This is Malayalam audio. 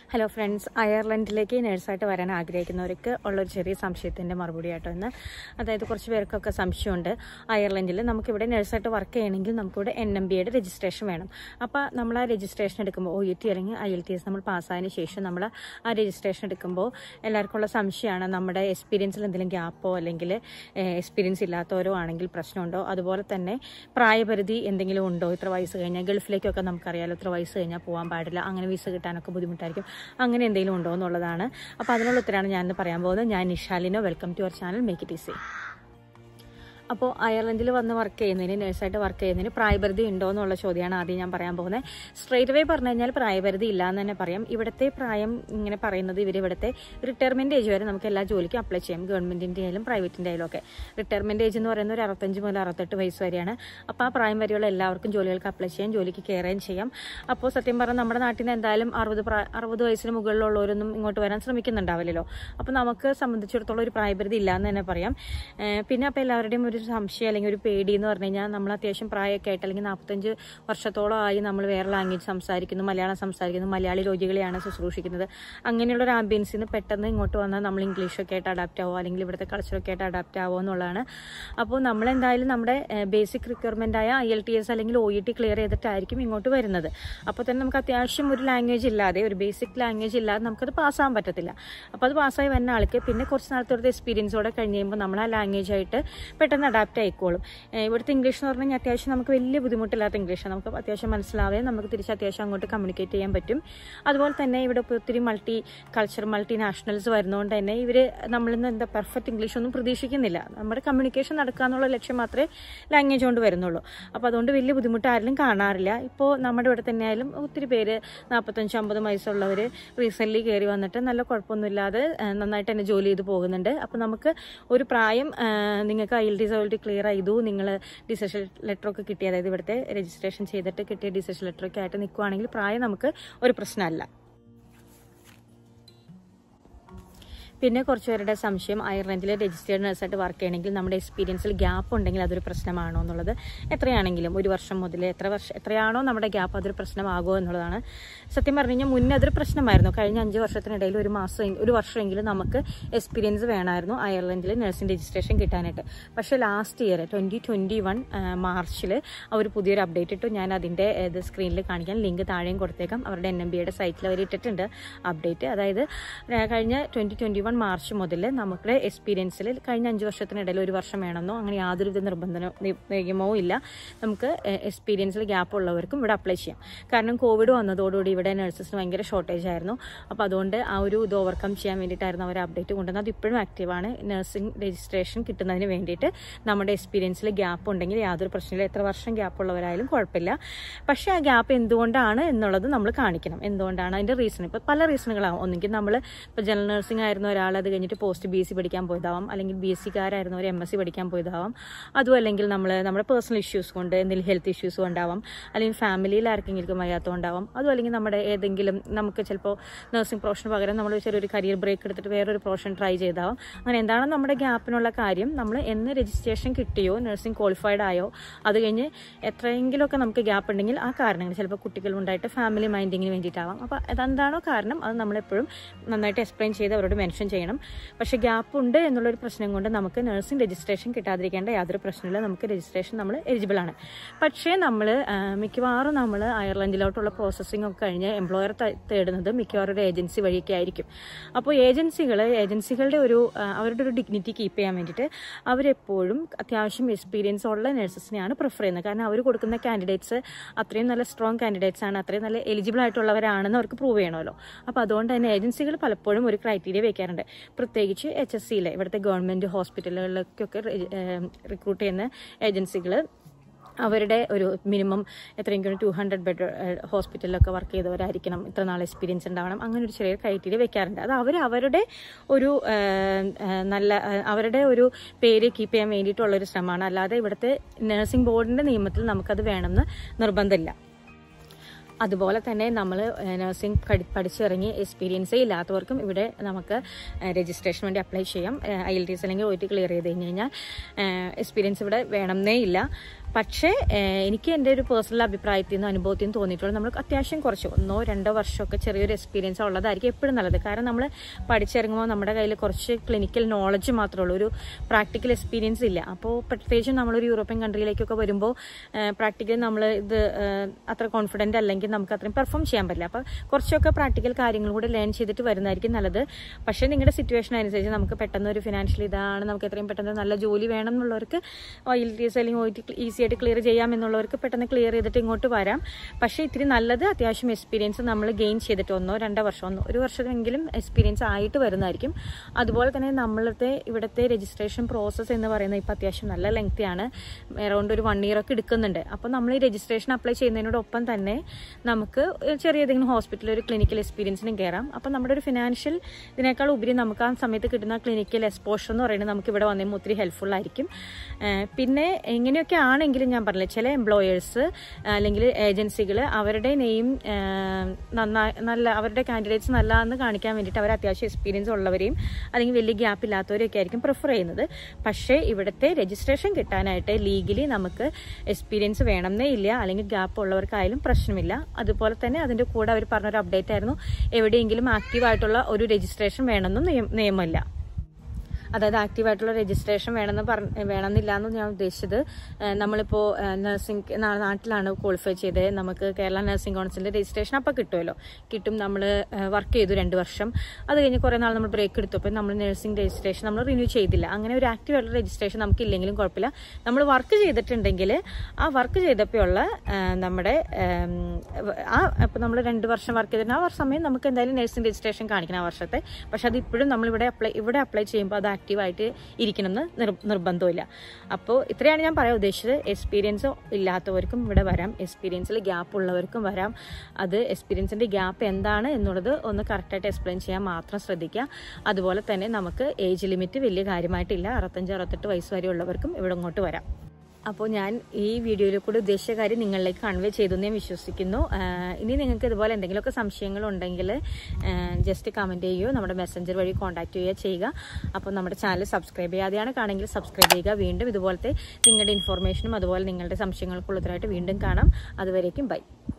Hello friends, Irelandലേക്ക് നഴ്സായിട്ട് വരാൻ ആഗ്രഹിക്കുന്നവർക്ക് ഉള്ളൊരു ചെറിയ സംശയത്തിന്റെ മറുപടിയായിട്ടോ ഇന്ന്. അതായത് കുറച്ച് പേർക്കൊക്കെ സംശയമുണ്ട്. അയർലൻഡിൽ നമുക്ക് ഇവിടെ നഴ്സായിട്ട് വർക്ക് ചെയ്യണമെങ്കിൽ നമുക്ക് ഇവിടെ NMBയുടെ രജിസ്ട്രേഷൻ വേണം. അപ്പോൾ നമ്മൾ ആ രജിസ്ട്രേഷൻ എടുക്കുമ്പോൾ OET അല്ലെങ്കിൽ IELTS നമ്മൾ പാസ്സായതിനു ശേഷം നമ്മൾ ആ രജിസ്ട്രേഷൻ എടുക്കുമ്പോൾ എല്ലാവർക്കും ഉള്ള സംശയമാണ് നമ്മുടെ എക്സ്പീരിയൻസിൽ എന്തെങ്കിലും ഗ്യാപ്പോ അല്ലെങ്കിൽ എക്സ്പീരിയൻസ് ഇല്ലാത്തവരോ ആണെങ്കിൽ പ്രശ്നമുണ്ടോ, അതുപോലെ തന്നെ പ്രായപരിധി എന്തെങ്കിലും ഉണ്ടോ, ഇത്ര വയസ്സ് കഴിഞ്ഞാൽ ഗൾഫിലേക്കൊക്കെ നമുക്കറിയാലോ ഇത്ര വയസ്സ് കഴിഞ്ഞാൽ പോകാൻ പാടില്ല, അങ്ങനെ വിസ കിട്ടാനൊക്കെ ബുദ്ധിമുട്ടായിരിക്കും, അങ്ങനെ എന്തെങ്കിലും ഉണ്ടോ എന്നുള്ളതാണ്. അപ്പോൾ അതിനുള്ള ഉത്തരമാണ് ഞാനിന്ന് പറയാൻ പോകുന്നത്. ഞാൻ നിഷാലിനോ, welcome to our channel make it easy. അപ്പോൾ അയർലൻഡിൽ വന്ന് വർക്ക് ചെയ്യുന്നതിന് നഴ്സായിട്ട് വർക്ക് ചെയ്യുന്നതിന് പ്രായപരിധി ഉണ്ടോ എന്നുള്ള ചോദ്യമാണ് ആദ്യം ഞാൻ പറയാൻ പോകുന്നത്. സ്ട്രേറ്റ് അവേ പറഞ്ഞു കഴിഞ്ഞാൽ പ്രായപരിധി ഇല്ല എന്ന് തന്നെ പറയാം. ഇവിടുത്തെ പ്രായം ഇങ്ങനെ പറയുന്നത് ഇവിടുത്തെ റിട്ടയർമെന്റ് ഏജ് വരെ നമുക്ക് എല്ലാ ജോലിക്കും അപ്ലൈ ചെയ്യാം, ഗവൺമെന്റിന്റെ ആയാലും പ്രൈവറ്റിന്റെ ആയാലും ഒക്കെ. റിട്ടയർമെന്റ് ഏജ് എന്ന് പറയുന്നത് ഒരു 65 മുതൽ 68 വയസ്സ് വരെയാണ്. അപ്പോൾ ആ പ്രായം വരെയുള്ള എല്ലാവർക്കും ജോലികൾക്ക് അപ്ലൈ ചെയ്യാം, ജോലിക്ക് കയറുകയും ചെയ്യാം. അപ്പോൾ സത്യം പറഞ്ഞാൽ നമ്മുടെ നാട്ടിൽ നിന്ന് എന്തായാലും 60 വയസ്സിന് മുകളിലുള്ളവരൊന്നും ഇങ്ങോട്ട് വരാൻ ശ്രമിക്കുന്നുണ്ടാവില്ലല്ലോ. അപ്പോൾ നമുക്ക് സംബന്ധിച്ചിടത്തോളം ഒരു പ്രായപരിധി ഇല്ല എന്ന് തന്നെ പറയാം. പിന്നെ അപ്പോൾ എല്ലാവരുടെയും ഒരു സംശയം അല്ലെങ്കിൽ ഒരു പേടി എന്ന് പറഞ്ഞു കഴിഞ്ഞാൽ നമ്മൾ അത്യാവശ്യം പ്രായമൊക്കെ ആയിട്ട് അല്ലെങ്കിൽ 45 വർഷത്തോളം ആയി നമ്മൾ വേറെ ലാംഗ്വേജ് സംസാരിക്കുന്നു, മലയാളം സംസാരിക്കുന്നു, മലയാളി രോഗികളെയാണ് ശുശ്രൂഷിക്കുന്നത്. അങ്ങനെയുള്ള ഒരു ആംബിയൻസിൽ നിന്ന് പെട്ടെന്ന് ഇങ്ങോട്ട് വന്നാൽ നമ്മൾ ഇംഗ്ലീഷൊക്കെ ആയിട്ട് അഡാപ്റ്റ് ആവുമോ അല്ലെങ്കിൽ ഇവിടുത്തെ കൾച്ചറൊക്കെ ആയിട്ട് അഡാപ്റ്റ് ആവുമോ എന്നുള്ളതാണ്. അപ്പോൾ നമ്മളെന്തായാലും നമ്മുടെ ബേസിക് റിക്വയർമെന്റ് ആയ IELTS അല്ലെങ്കിൽ OET ക്ലിയർ ചെയ്തിട്ടായിരിക്കും ഇങ്ങോട്ട് വരുന്നത്. അപ്പോൾ തന്നെ നമുക്ക് അത്യാവശ്യം ഒരു ലാംഗ്വേജ് ഇല്ലാതെ, ഒരു ബേസിക് ലാംഗ്വേജ് ഇല്ലാതെ നമുക്കത് പാസ്സാകാൻ പറ്റത്തില്ല. അപ്പോൾ അത് പാസ്സായി വരുന്ന ആൾക്ക് പിന്നെ കുറച്ച് നാളത്തെ എക്സ്പീരിയൻസോടെ കഴിഞ്ഞ് കഴിയുമ്പോൾ നമ്മൾ ആ ലാംഗ്വേജ് ആയിട്ട് പെട്ടെന്ന് അഡാപ്റ്റ് ആയിക്കോളും. ഇവിടുത്തെ ഇംഗ്ലീഷ് എന്ന് പറഞ്ഞാൽ അത്യാവശ്യം നമുക്ക് വലിയ ബുദ്ധിമുട്ടില്ലാത്ത ഇംഗ്ലീഷാണ്, നമുക്ക് അത്യാവശ്യം മനസ്സിലാവുകയും നമുക്ക് തിരിച്ച് അത്യാവശ്യം അങ്ങോട്ട് കമ്മ്യൂണിക്കേറ്റ് ചെയ്യാൻ പറ്റും. അതുപോലെ തന്നെ ഇവിടെ ഒത്തിരി മൾട്ടി നാഷണൽസ് വരുന്നതുകൊണ്ട് തന്നെ ഇവർ നമ്മളിൽ നിന്ന് എന്താ പെർഫെക്റ്റ് ഇംഗ്ലീഷ് ഒന്നും പ്രതീക്ഷിക്കുന്നില്ല. നമ്മുടെ കമ്മ്യൂണിക്കേഷൻ നടക്കുക എന്നുള്ള ലക്ഷ്യം മാത്രമേ ലാംഗ്വേജ് കൊണ്ട് വരുന്നുള്ളൂ. അപ്പോൾ അതുകൊണ്ട് വലിയ ബുദ്ധിമുട്ട് ആരും കാണാറില്ല. ഇപ്പോൾ നമ്മുടെ ഇവിടെ തന്നെ ആയാലും ഒത്തിരി പേര് 45-50 വയസ്സുള്ളവർ റീസെൻ്റ്ലി കയറി വന്നിട്ട് നല്ല കുഴപ്പമൊന്നുമില്ലാതെ നന്നായിട്ട് തന്നെ ജോലി ചെയ്ത് പോകുന്നുണ്ട്. അപ്പോൾ നമുക്ക് ഒരു പ്രായം നിങ്ങൾക്ക് IELTS ക്ലിയർ ചെയ്തു, നിങ്ങൾ ഡിസിഷൻ ലെറ്ററൊക്കെ കിട്ടി, അതായത് ഇവിടുത്തെ രജിസ്ട്രേഷൻ ചെയ്തിട്ട് കിട്ടിയ ഡിസിഷൻ ലെറ്ററൊക്കെ ആയിട്ട് നിൽക്കുകയാണെങ്കിൽ പ്രായം നമുക്ക് ഒരു പ്രശ്നമല്ല. പിന്നെ കുറച്ച് പേരുടെ സംശയം അയർലൻഡിൽ രജിസ്റ്റേർഡ് നഴ്സായിട്ട് വർക്ക് ചെയ്യണമെങ്കിൽ നമ്മുടെ എക്സ്പീരിയൻസിൽ ഗ്യാപ്പ് ഉണ്ടെങ്കിൽ അതൊരു പ്രശ്നമാണോ എന്നുള്ളത്. എത്രയാണെങ്കിലും 1 വർഷം മുതൽ എത്രയാണോ നമ്മുടെ ഗ്യാപ്പ് അതൊരു പ്രശ്നമാകുമോ എന്നുള്ളതാണ്. സത്യം പറഞ്ഞു കഴിഞ്ഞാൽ മുന്നേ അതൊരു പ്രശ്നമായിരുന്നു. കഴിഞ്ഞ 5 വർഷത്തിനിടയിൽ ഒരു വർഷമെങ്കിലും നമുക്ക് എക്സ്പീരിയൻസ് വേണമായിരുന്നു അയർലൻഡിൽ നഴ്സിംഗ് രജിസ്ട്രേഷൻ കിട്ടാനായിട്ട്. പക്ഷേ ലാസ്റ്റ് ഇയർ 2021 മാർച്ചിൽ അവർ പുതിയൊരു അപ്ഡേറ്റ് ഇട്ടു. ഞാൻ അതിൻ്റെ സ്ക്രീനിൽ കാണിക്കാൻ ലിങ്ക് താഴെയും കൊടുത്തേക്കാം. അവരുടെ NMBയുടെ സൈറ്റിൽ അവർ ഇട്ടിട്ടുണ്ട് അപ്ഡേറ്റ്. അതായത് കഴിഞ്ഞ 2021 മാർച്ച് മുതൽ നമുക്ക് എക്സ്പീരിയൻസിൽ കഴിഞ്ഞ 5 വർഷത്തിനിടയിൽ 1 വർഷം വേണമെന്നോ അങ്ങനെ യാതൊരു നിയമമോ ഇല്ല. നമുക്ക് എക്സ്പീരിയൻസിൽ ഗ്യാപ്പ് ഉള്ളവർക്കും ഇവിടെ അപ്ലൈ ചെയ്യാം. കാരണം കോവിഡ് വന്നതോടുകൂടി ഇവിടെ നഴ്സസിന് ഭയങ്കര ഷോർട്ടേജ് ആയിരുന്നു. അപ്പോൾ അതുകൊണ്ട് ആ ഒരു ഇത് ഓവർകം ചെയ്യാൻ വേണ്ടിയിട്ടായിരുന്നു അവർ അപ്ഡേറ്റ് കൊണ്ടുവന്നത്. അത് ഇപ്പോഴും ആക്റ്റീവാണ്. നഴ്സിംഗ് രജിസ്ട്രേഷൻ കിട്ടുന്നതിന് വേണ്ടിയിട്ട് നമ്മുടെ എക്സ്പീരിയൻസിൽ ഗ്യാപ്പ് ഉണ്ടെങ്കിൽ യാതൊരു പ്രശ്നമില്ല, എത്ര വർഷം ഗ്യാപ്പ് ഉള്ളവരായാലും കുഴപ്പമില്ല. പക്ഷേ ആ ഗ്യാപ്പ് എന്തുകൊണ്ടാണ് എന്നുള്ളത് നമ്മൾ കാണിക്കണം. എന്തുകൊണ്ടാണ് അതിൻ്റെ റീസൺ? ഇപ്പോൾ പല റീസണുകളാവും. ഒന്നുകിൽ നമ്മൾ ഇപ്പോൾ ജനറൽ നഴ്സിംഗ് ആയിരുന്ന ഒരാൾ അത് കഴിഞ്ഞിട്ട് പോസ്റ്റ് BSc പഠിക്കാൻ പോയതാവാം, അല്ലെങ്കിൽ BScക്കാരായിരുന്നു ഒരു MSc പഠിക്കാൻ പോയതാവാം. അതും അല്ലെങ്കിൽ നമ്മുടെ പേഴ്സണൽ ഇഷ്യൂസ് കൊണ്ട് എന്തെങ്കിലും ഹെൽത്ത് ഇഷ്യൂസ് കൊണ്ടാവാം, അല്ലെങ്കിൽ ഫാമിലിയിൽ ആർക്കെങ്കിലും വയ്യാത്തതുകൊണ്ടാവാം. അതും അല്ലെങ്കിൽ നമ്മുടെ ഏതെങ്കിലും നമുക്ക് ചിലപ്പോൾ നഴ്സിംഗ് പ്രൊഫഷന് പകരം നമ്മൾ ചെറിയൊരു കരിയർ ബ്രേക്ക് എടുത്തിട്ട് വേറൊരു പ്രൊഫഷൻ ട്രൈ ചെയ്താവാം. അങ്ങനെ എന്താണ് നമ്മുടെ ഗ്യാപ്പിനുള്ള കാര്യം, നമ്മൾ എന്ന് രജിസ്ട്രേഷൻ കിട്ടിയോ, നഴ്സിംഗ് ക്വാളിഫൈഡ് ആയോ, അത് കഴിഞ്ഞ് എത്രയെങ്കിലുമൊക്കെ നമുക്ക് ഗ്യാപ്പ് ഉണ്ടെങ്കിൽ ആ കാരണങ്ങൾ ചിലപ്പോൾ കുട്ടികളുണ്ടായിട്ട് ഫാമിലി മൈൻഡിങ്ങിന് വേണ്ടിയിട്ടാവാം. അപ്പോൾ അതെന്താണോ കാരണം അത് നമ്മളെപ്പോഴും നന്നായിട്ട് എക്സ്പ്ലെയിൻ ചെയ്ത് അവരോട് മെൻഷൻ ചെയ്യണം. പക്ഷെ ഗ്യാപ്പ് ഉണ്ട് എന്നുള്ളൊരു പ്രശ്നം കൊണ്ട് നമുക്ക് നഴ്സിംഗ് രജിസ്ട്രേഷൻ കിട്ടാതിരിക്കേണ്ട യാതൊരു പ്രശ്നമില്ല. നമുക്ക് രജിസ്ട്രേഷൻ നമ്മൾ എലിജിബിൾ ആണ്. പക്ഷേ നമ്മൾ മിക്കവാറും നമ്മൾ അയർലൻഡിലോട്ടുള്ള പ്രോസസ്സിംഗ് ഒക്കെ കഴിഞ്ഞ് എംപ്ലോയർ തേടുന്നത് മിക്കവാറും ഒരു ഏജൻസി വഴിയൊക്കെ ആയിരിക്കും. അപ്പോൾ ഏജൻസികളുടെ അവരുടെ ഒരു ഡിഗ്നിറ്റി കീപ്പ് ചെയ്യാൻ വേണ്ടിയിട്ട് അവരെപ്പോഴും അത്യാവശ്യം എക്സ്പീരിയൻസ് ഉള്ള നഴ്സസിനെയാണ് പ്രിഫർ ചെയ്യുന്നത്. കാരണം അവർ കൊടുക്കുന്ന കാൻഡിഡേറ്റ്സ് അത്രയും നല്ല സ്ട്രോങ് കാൻഡിഡേറ്റ്സ് ആണ്, അത്രയും നല്ല എലിജിബിൾ ആയിട്ടുള്ളവരാണെന്ന് അവർക്ക് പ്രൂവ് ചെയ്യണമല്ലോ. അപ്പോൾ അതുകൊണ്ട് തന്നെ ഏജൻസികൾ പലപ്പോഴും ഒരു ക്രൈറ്റീരിയ വെക്കാറുണ്ട്. പ്രത്യേകിച്ച് HSCയിലെ ഇവിടുത്തെ ഗവൺമെൻറ് ഹോസ്പിറ്റലുകളിലേക്കൊക്കെ റിക്രൂട്ട് ചെയ്യുന്ന ഏജൻസികൾ അവരുടെ ഒരു മിനിമം എത്രയെങ്കിലും 200 ബെഡ് ഹോസ്പിറ്റലിലൊക്കെ വർക്ക് ചെയ്തവരായിരിക്കണം, ഇത്ര നാൾ എക്സ്പീരിയൻസ് ഉണ്ടാവണം, അങ്ങനെ ഒരു ചെറിയ ക്രൈറ്റീരിയ വെക്കാറുണ്ട്. അത് അവരുടെ ഒരു പേര് കീപ്പ് ചെയ്യാൻ വേണ്ടിയിട്ടുള്ളൊരു ശ്രമമാണ്. അല്ലാതെ ഇവിടുത്തെ നഴ്സിംഗ് ബോർഡിൻ്റെ നിയമത്തിൽ നമുക്കത് വേണമെന്ന് നിർബന്ധമില്ല. അതുപോലെ തന്നെ നമ്മൾ നഴ്സിംഗ് പഠിച്ചിറങ്ങി എക്സ്പീരിയൻസേ ഇല്ലാത്തവർക്കും ഇവിടെ നമുക്ക് രജിസ്ട്രേഷൻ വേണ്ടി അപ്ലൈ ചെയ്യാം. IELTS അല്ലെങ്കിൽ OET ക്ലിയർ ചെയ്ത് കഴിഞ്ഞാൽ എക്സ്പീരിയൻസ് ഇവിടെ വേണമെന്നേ ഇല്ല. പക്ഷേ എനിക്ക് എൻ്റെ ഒരു പേഴ്സണൽ അഭിപ്രായത്തിൽ നിന്ന് അനുഭവത്തിൽ നിന്ന് തോന്നിയിട്ടുള്ളത് നമ്മൾ അത്യാവശ്യം കുറച്ച് 1-2 വർഷമൊക്കെ ചെറിയൊരു എക്സ്പീരിയൻസ് ഉള്ളതായിരിക്കും എപ്പോഴും നല്ലത്. കാരണം നമ്മൾ പഠിച്ചിറങ്ങുമ്പോൾ നമ്മുടെ കയ്യിൽ കുറച്ച് ക്ലിനിക്കൽ നോളജ് മാത്രമേ ഉള്ളൂ, ഒരു പ്രാക്ടിക്കൽ എക്സ്പീരിയൻസ് ഇല്ല. അപ്പോൾ പ്രത്യേകിച്ചും നമ്മളൊരു യൂറോപ്യൻ കൺട്രിയിലേക്കൊക്കെ വരുമ്പോൾ പ്രാക്ടിക്കലി നമ്മൾ ഇത് അത്ര കോൺഫിഡൻ്റ് അല്ലെങ്കിൽ നമുക്ക് അത്രയും പെർഫോം ചെയ്യാൻ പറ്റില്ല. അപ്പോൾ കുറച്ചൊക്കെ പ്രാക്ടിക്കൽ കാര്യങ്ങൾ കൂടെ ലേൺ ചെയ്തിട്ട് വരുന്നതായിരിക്കും നല്ലത്. പക്ഷേ നിങ്ങളുടെ സിറ്റുവേഷൻ അനുസരിച്ച് നമുക്ക് പെട്ടെന്ന് ഒരു ഫിനാൻഷ്യൽ ഇതാണ്, നമുക്ക് എത്രയും പെട്ടെന്ന് നല്ല ജോലി വേണം എന്നുള്ളവർക്ക് IELTS അല്ലെങ്കിൽ OET ഈസി ആയിട്ട് ക്ലിയർ ചെയ്യാം എന്നുള്ളവർക്ക് പെട്ടെന്ന് ക്ലിയർ ചെയ്തിട്ട് ഇങ്ങോട്ട് വരാം. പക്ഷേ ഇത്തിരി നല്ലത് അത്യാവശ്യം എക്സ്പീരിയൻസ് നമ്മൾ ഗെയിൻ ചെയ്തിട്ട് 1-2 വർഷം 1 വർഷമെങ്കിലും എക്സ്പീരിയൻസ് ആയിട്ട് വരുന്നതായിരിക്കും. അതുപോലെ തന്നെ നമ്മളുടെ ഇവിടുത്തെ രജിസ്ട്രേഷൻ പ്രോസസ്സ് എന്ന് പറയുന്നത് ഇപ്പോൾ അത്യാവശ്യം നല്ല ലെങ്തിയാണ്, അറൗണ്ട് ഒരു 1 ഇയർ ഒക്കെ എടുക്കുന്നുണ്ട്. അപ്പോൾ നമ്മൾ ഈ രജിസ്ട്രേഷൻ അപ്ലൈ ചെയ്യുന്നതിനോടൊപ്പം തന്നെ നമുക്ക് ചെറിയ ഏതെങ്കിലും ഹോസ്പിറ്റലിൽ ഒരു ക്ലിനിക്കൽ എക്സ്പീരിയൻസിനും കയറാം. അപ്പോൾ നമ്മുടെ ഒരു ഫിനാൻഷ്യൽ ഇതിനേക്കാൾ ഉപരി നമുക്ക് ആ സമയത്ത് കിട്ടുന്ന ക്ലിനിക്കൽ എക്സ്പോഷർ എന്ന് പറയുന്നത് നമുക്ക് ഇവിടെ വന്നപ്പോൾ ഒത്തിരി ഹെൽപ്ഫുൾ ആയിരിക്കും. പിന്നെ എങ്ങനെയൊക്കെ ആണെങ്കിലും ഞാൻ പറഞ്ഞില്ല, ചില എംപ്ലോയേഴ്സ് അല്ലെങ്കിൽ ഏജൻസികൾ അവരുടെ നെയിം നല്ല അവരുടെ കാൻഡിഡേറ്റ്സ് നല്ലതെന്ന് കാണിക്കാൻ വേണ്ടിയിട്ട് അവർ അത്യാവശ്യം എക്സ്പീരിയൻസ് ഉള്ളവരെയും അല്ലെങ്കിൽ വലിയ ഗ്യാപ്പ് ഇല്ലാത്തവരെയൊക്കെ ആയിരിക്കും പ്രിഫർ ചെയ്യുന്നത്. പക്ഷേ ഇവിടുത്തെ രജിസ്ട്രേഷൻ കിട്ടാനായിട്ട് ലീഗലി നമുക്ക് എക്സ്പീരിയൻസ് വേണമെന്നേ ഇല്ല, അല്ലെങ്കിൽ ഗ്യാപ്പ് ഉള്ളവർക്കായാലും പ്രശ്നമില്ല. അതുപോലെ തന്നെ അതിൻ്റെ കൂടെ അവർ പറഞ്ഞൊരു അപ്ഡേറ്റ് ആയിരുന്നു, എവിടെയെങ്കിലും ആക്റ്റീവായിട്ടുള്ള ഒരു രജിസ്ട്രേഷൻ വേണമെന്നും നിയമമില്ല. അതായത് ആക്റ്റീവായിട്ടുള്ള രജിസ്ട്രേഷൻ വേണമെന്നില്ല എന്ന് ഞാൻ ഉദ്ദേശിച്ചത്, നമ്മളിപ്പോൾ നഴ്സിംഗ് നാട്ടിലാണ് ക്വാളിഫൈ ചെയ്ത് നമുക്ക് കേരള നഴ്സിംഗ് കൗൺസിലിൻ്റെ രജിസ്ട്രേഷൻ അപ്പോൾ കിട്ടും. നമ്മൾ വർക്ക് ചെയ്തു 2 വർഷം, അത് കഴിഞ്ഞ് കുറേ നാൾ നമ്മൾ ബ്രേക്ക് എടുത്തപ്പോൾ നമ്മൾ നഴ്സിംഗ് രജിസ്ട്രേഷൻ നമ്മൾ റിന്യൂ ചെയ്തില്ല. അങ്ങനെ ഒരു ആക്റ്റീവായിട്ടുള്ള രജിസ്ട്രേഷൻ നമുക്ക് ഇല്ലെങ്കിലും കുഴപ്പമില്ല. നമ്മൾ വർക്ക് ചെയ്തിട്ടുണ്ടെങ്കിൽ ആ വർക്ക് ചെയ്തപ്പോഴുള്ള നമ്മുടെ ഇപ്പോൾ നമ്മൾ 2 വർഷം വർക്ക് ചെയ്തിട്ട് ആ സമയം നമുക്ക് എന്തായാലും നഴ്സിംഗ് രജിസ്ട്രേഷൻ കാണിക്കണം ആ വർഷത്തെ. പക്ഷെ അത് ഇപ്പോഴും നമ്മൾ ഇവിടെ അപ്ലൈ ചെയ്യുമ്പോൾ അത് ആക്റ്റീവായിട്ട് ഇരിക്കണമെന്ന് നിർബന്ധമില്ല. അപ്പോൾ ഇത്രയാണ് ഞാൻ പറയാൻ ഉദ്ദേശിച്ചത്. എക്സ്പീരിയൻസ് ഇല്ലാത്തവർക്കും ഇവിടെ വരാം, എക്സ്പീരിയൻസിൽ ഗ്യാപ്പ് ഉള്ളവർക്കും വരാം. അത് എക്സ്പീരിയൻസിൻ്റെ ഗ്യാപ്പ് എന്താണ് എന്നുള്ളത് ഒന്ന് കറക്റ്റായിട്ട് എക്സ്പ്ലെയിൻ ചെയ്യാൻ മാത്രം ശ്രദ്ധിക്കുക. അതുപോലെ തന്നെ നമുക്ക് ഏജ് ലിമിറ്റ് വലിയ കാര്യമായിട്ടില്ല, 65-68 വയസ്സ് വരെ ഉള്ളവർക്കും ഇവിടെ ഇങ്ങോട്ട് വരാം. അപ്പോൾ ഞാൻ ഈ വീഡിയോയിൽ കൂടി ഉദ്ദേശിച്ച കാര്യം നിങ്ങളിലേക്ക് കൺവേ ചെയ്തു എന്ന് ഞാൻ വിശ്വസിക്കുന്നു. ഇനി നിങ്ങൾക്ക് ഇതുപോലെ എന്തെങ്കിലുമൊക്കെ സംശയങ്ങളുണ്ടെങ്കിൽ ജസ്റ്റ് കമൻറ്റ് ചെയ്യുകയോ നമ്മുടെ മെസ്സഞ്ചർ വഴി കോൺടാക്ട് ചെയ്യുക. അപ്പോൾ നമ്മുടെ ചാനൽ സബ്സ്ക്രൈബ് ചെയ്യാതെയാണ് കാണുമെങ്കിൽ സബ്സ്ക്രൈബ് ചെയ്യുക. വീണ്ടും ഇതുപോലത്തെ നിങ്ങളുടെ ഇൻഫോർമേഷനും അതുപോലെ നിങ്ങളുടെ സംശയങ്ങൾക്കുള്ളതായിട്ട് വീണ്ടും കാണാം. അതുവരേക്കും ബൈ.